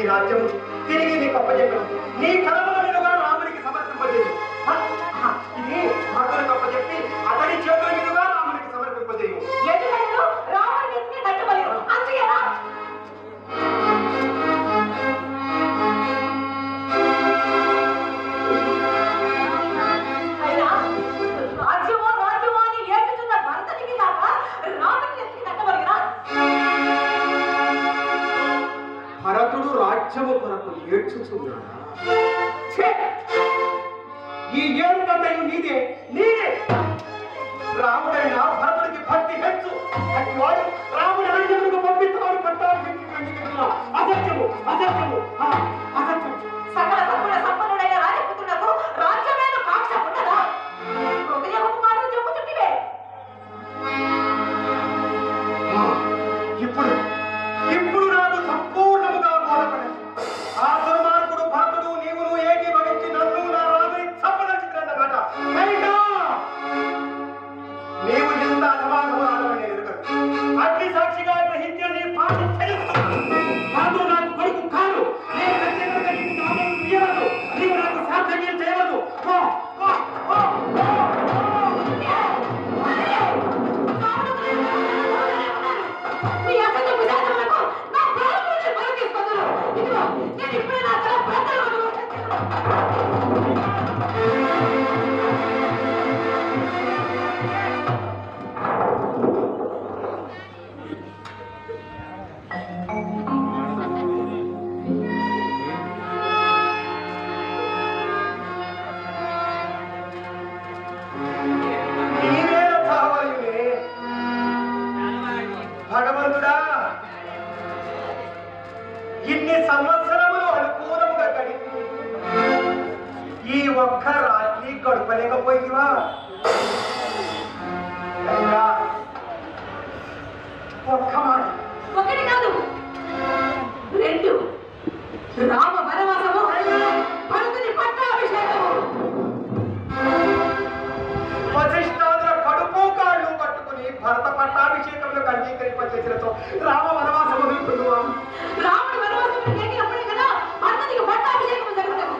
రాజ్యం తిరిగి నీకు అప్పచెప్పను. నీ కలవలుగా రామునికి సమర్పింపజేయు. ఇది భర్తలకు అప్పచెప్పి అతని చేతుల మీదుగా రామునికి సమర్పింపజేయు. భరతుడు రాజ్యము కొరకు ఏడ్చుచున్నాడా? ఈ ఏడుపడ్డయు నీదే నీదే. రాముడైన భరతుడికి భక్తి హెచ్చు. వాడు రాముడి రాజ్యములకు పంపిస్తామని పట్టాలి. అసత్యము అసత్యము అసత్యము. సకల సకల సంపన్నుడైన రాజపుత్రులకు రాజ్యమైన కాక్ష ఉండదా? హృదయము మాటలు చెప్పుచుంటివే. ఇప్పుడు నాకు సంపూర్ణముగా బోధపడింది. ఆ దుర్మార్గుడు భరతుడు నీవును ఏకీభవించి నన్ను నా రాముని చంపదలుచుకున్నమాట. నీవు ఎంత అధమానము ఆడమని నేను ఎరుగను. అగ్ని సాక్షిగా గ్రహించే నీ పాటి భరతుడు నాకు కొడుకు కాదు. నీవు నాకు సాధ్యం చేయవద్దు. భగవంతుడా, ఇన్ని సంవత్సరములు అనుకూలముగా గడిపి ఈ ఒక్క రాత్రి గడపలేకపోయివా? ఒక్క మాట. ఒకటి కాదు, రెండు. రామ వనవాసము, భరతుని పట్టాభిషేకము. వశిష్ఠాదుల కడుపు కాళ్ళు పట్టుకుని భరత పట్టాభిషేకంలో అంగీకరింపచేసినతో రామ వనవాసం వదులుకున్నాం. రాముడి వనవాసం జరిగినప్పుడే కదా భరతునికి పట్టాభిషేకం జరుగుతాము.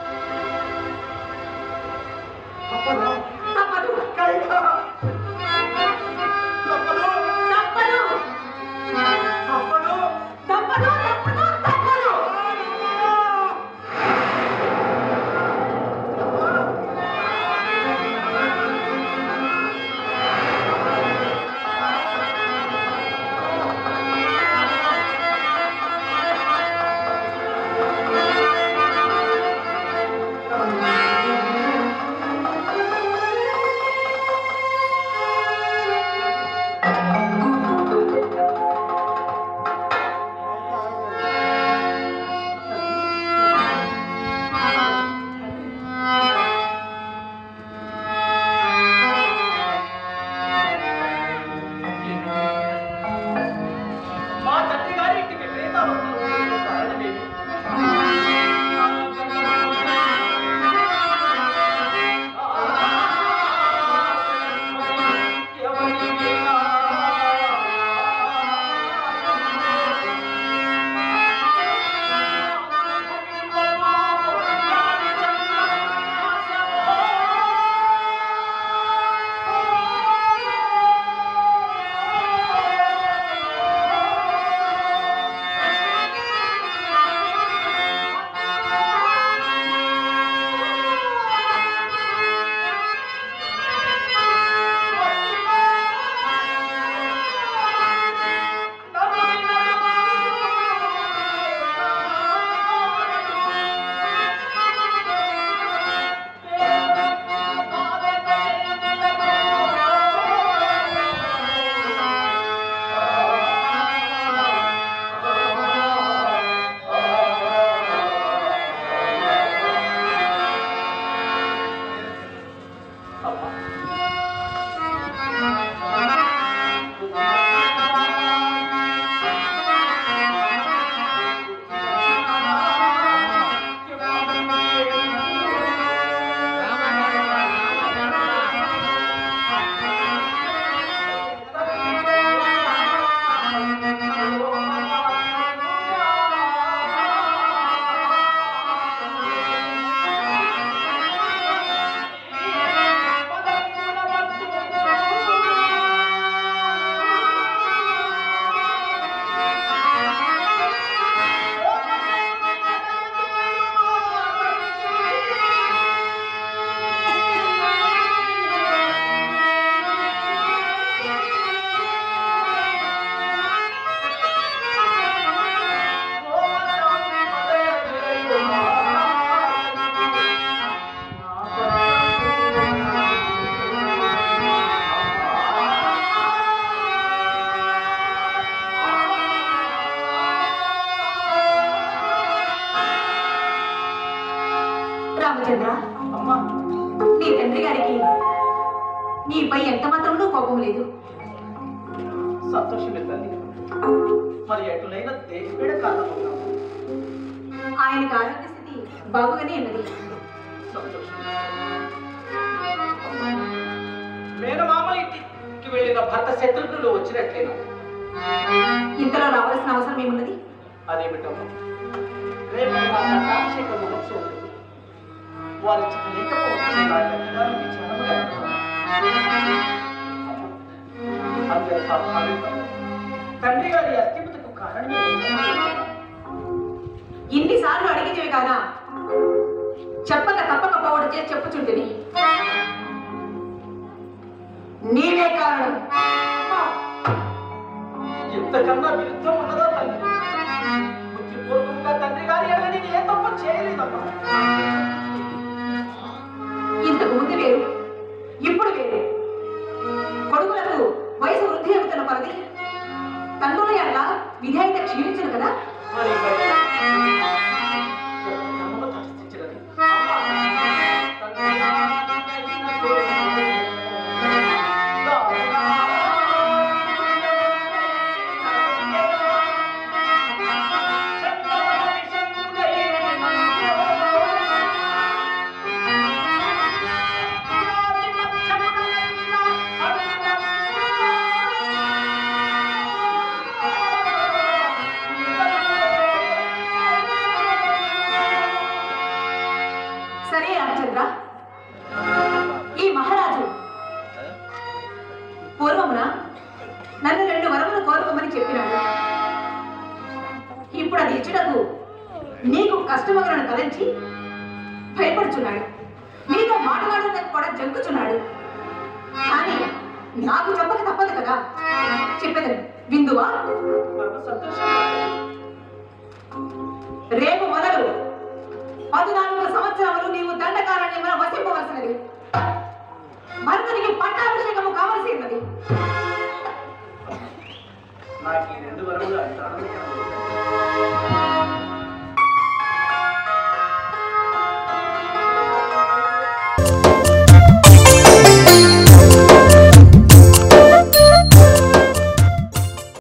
తప్పదు తప్పదు తప్పదు తప్పదు తప్పదు తప్పదు తప్పదు తప్పదు. సంతోషమే తల్లి. మరి ఎటులైన దేశపేడ కారణమవుతాము. ఆయనకి ఆరోగ్య స్థితి బాగుగానే ఉన్నది. సంతోషం. మేనమామల ఇంటికి వెళ్ళిన భర్త శత్రుఘ్నులు వచ్చినట్లేనా? ఇంతలో రావాల్సిన అవసరం ఏమున్నది? అదేమిటమ్మా, రేపు నా పట్టాభిషేక మహోత్సవం వారి లేకపోవచ్చు. తండ్రి గారి అస్థిమతకు కారణమే ఇన్నిసార్లు అడిగినవి కాదా చెప్పక తప్పకపోవడం చేసి చెప్పుచుంటిని. నీవే కారణం. ఎంతకన్నా విరుద్ధం ఉన్నదో తల్లి. బుద్ధిపూర్వకంగా తండ్రి గారి ఎడల నేను ఏ తప్పు చేయలేదమ్మా. ఇంతకు ముందు వేరు, ఇప్పుడు వేరు. కొడుకులకు వయసు వృద్ధి అవుతున్న పరిధి తండ్రుల ఎడల విధేయత క్షీణించను కదా. సరే రామచంద్ర, ఈ మహారాజు పూర్వమున నన్ను 2 వరములు కోరుకోమని చెప్పినాడు. ఇప్పుడు అది ఇచ్చుటకు నీకు కష్టమగలను తలంచి భయపడుచున్నాడు. నీతో మాట్లాడడానికి కూడా జంకుచున్నాడు. కానీ నాకు చెప్పక తప్పదు కదా. చెప్పేది విందువా? రేపు మొదలు 14 సంవత్సరములు నీవు దండకారణ్యమున వసింపవలసినది. మరుదనికి పట్టాభిషేకము కావలసి ఉన్నది. నాకు ఈ 2 వరములు అంటారు.